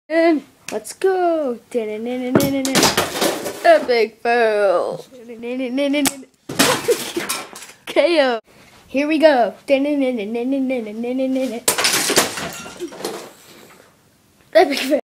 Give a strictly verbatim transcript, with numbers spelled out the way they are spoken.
And let's go. Epic fail. K O. Here we go. Epic fail.